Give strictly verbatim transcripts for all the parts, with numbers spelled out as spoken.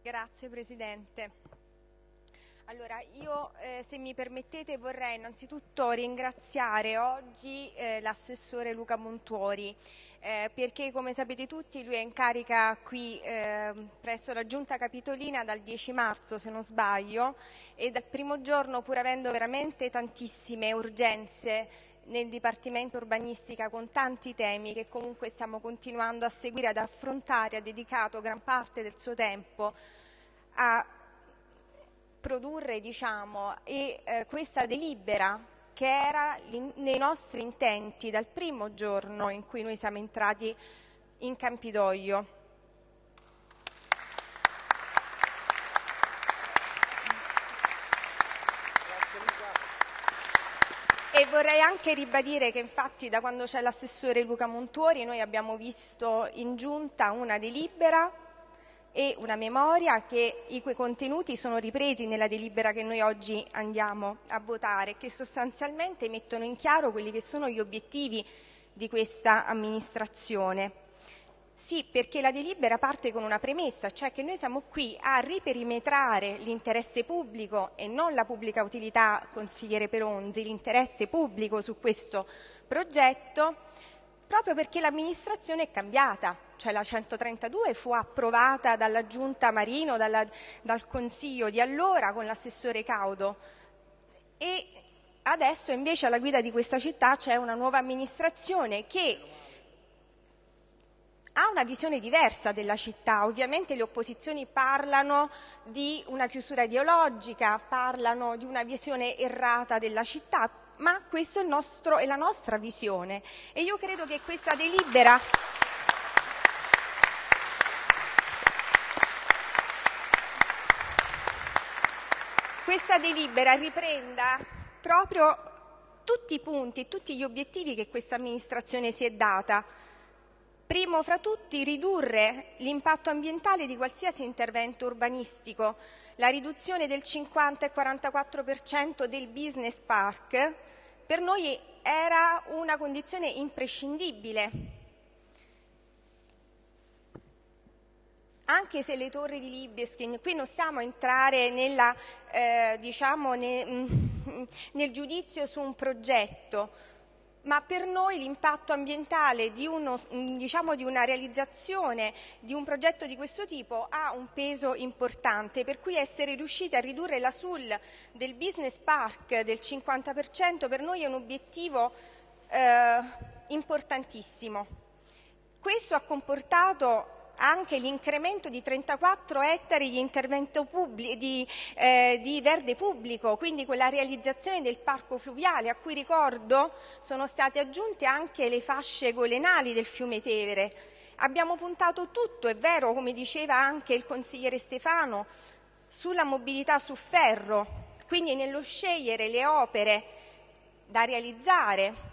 Grazie Presidente. Allora, io eh, se mi permettete vorrei innanzitutto ringraziare oggi eh, l'assessore Luca Montuori eh, perché, come sapete tutti, lui è in carica qui eh, presso la Giunta Capitolina dal dieci marzo, se non sbaglio, e dal primo giorno, pur avendo veramente tantissime urgenze nel Dipartimento Urbanistica con tanti temi che comunque stiamo continuando a seguire, ad affrontare, ha dedicato gran parte del suo tempo a produrre, diciamo, e eh, questa delibera che era nei nostri intenti dal primo giorno in cui noi siamo entrati in Campidoglio. E vorrei anche ribadire che infatti da quando c'è l'assessore Luca Montuori noi abbiamo visto in giunta una delibera e una memoria che i cui contenuti sono ripresi nella delibera che noi oggi andiamo a votare, che sostanzialmente mettono in chiaro quelli che sono gli obiettivi di questa amministrazione. Sì, perché la delibera parte con una premessa, cioè che noi siamo qui a riperimetrare l'interesse pubblico e non la pubblica utilità, consigliere Peronzi, l'interesse pubblico su questo progetto, proprio perché l'amministrazione è cambiata, cioè la centotrentadue fu approvata dalla Giunta Marino, dalla, dal Consiglio di allora con l'assessore Caudo e adesso invece alla guida di questa città c'è una nuova amministrazione che ha una visione diversa della città. Ovviamente le opposizioni parlano di una chiusura ideologica, parlano di una visione errata della città, ma questa è, il nostro, è la nostra visione e io credo che questa delibera questa delibera riprenda proprio tutti i punti, tutti gli obiettivi che questa amministrazione si è data. Primo fra tutti, ridurre l'impatto ambientale di qualsiasi intervento urbanistico, la riduzione del cinquanta e quarantaquattro per cento del business park per noi era una condizione imprescindibile. Anche se le torri di Libeskind, qui non stiamo a entrare nella, eh, diciamo, ne, nel giudizio su un progetto, ma per noi l'impatto ambientale di, uno, diciamo, di una realizzazione di un progetto di questo tipo ha un peso importante, per cui essere riusciti a ridurre la S U L del business park del cinquanta per cento per noi è un obiettivo eh, importantissimo. Questo ha comportato anche l'incremento di trentaquattro ettari di intervento pubblico, di, eh, di verde pubblico, quindi quella realizzazione del parco fluviale a cui, ricordo, sono state aggiunte anche le fasce golenali del fiume Tevere. Abbiamo puntato tutto, è vero, come diceva anche il consigliere Stefano, sulla mobilità su ferro, quindi nello scegliere le opere da realizzare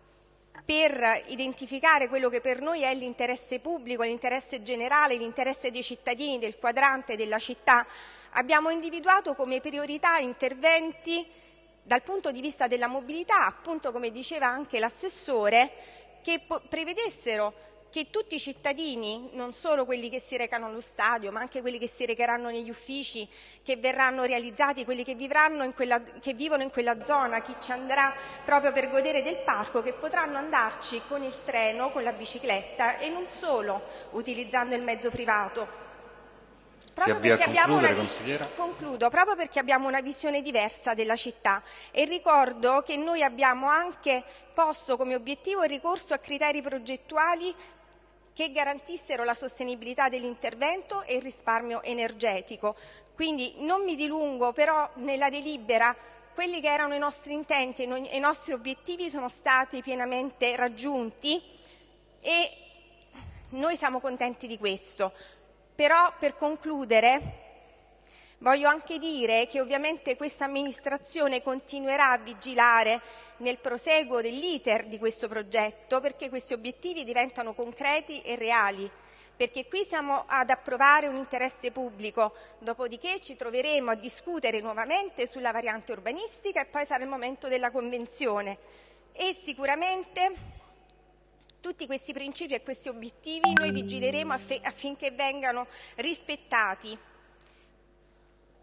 per identificare quello che per noi è l'interesse pubblico, l'interesse generale, l'interesse dei cittadini, del quadrante, della città, abbiamo individuato come priorità interventi dal punto di vista della mobilità, appunto come diceva anche l'assessore, che prevedessero che tutti i cittadini, non solo quelli che si recano allo stadio, ma anche quelli che si recheranno negli uffici che verranno realizzati, quelli che, vivranno in quella, che vivono in quella zona, chi ci andrà proprio per godere del parco, che potranno andarci con il treno, con la bicicletta e non solo utilizzando il mezzo privato. Proprio si avvia perché a concludere, abbiamo consigliera. Concludo, proprio perché abbiamo una visione diversa della città e ricordo che noi abbiamo anche posto come obiettivo il ricorso a criteri progettuali che garantissero la sostenibilità dell'intervento e il risparmio energetico. Quindi non mi dilungo, però nella delibera quelli che erano i nostri intenti e i nostri obiettivi sono stati pienamente raggiunti e noi siamo contenti di questo. Però per concludere voglio anche dire che ovviamente questa amministrazione continuerà a vigilare nel proseguo dell'iter di questo progetto perché questi obiettivi diventano concreti e reali, perché qui siamo ad approvare un interesse pubblico, dopodiché ci troveremo a discutere nuovamente sulla variante urbanistica e poi sarà il momento della convenzione e sicuramente tutti questi principi e questi obiettivi noi vigileremo affinché vengano rispettati.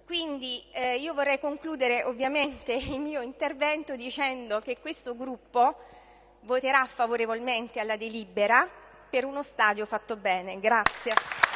Quindi eh, io vorrei concludere ovviamente il mio intervento dicendo che questo gruppo voterà favorevolmente alla delibera per uno stadio fatto bene. Grazie.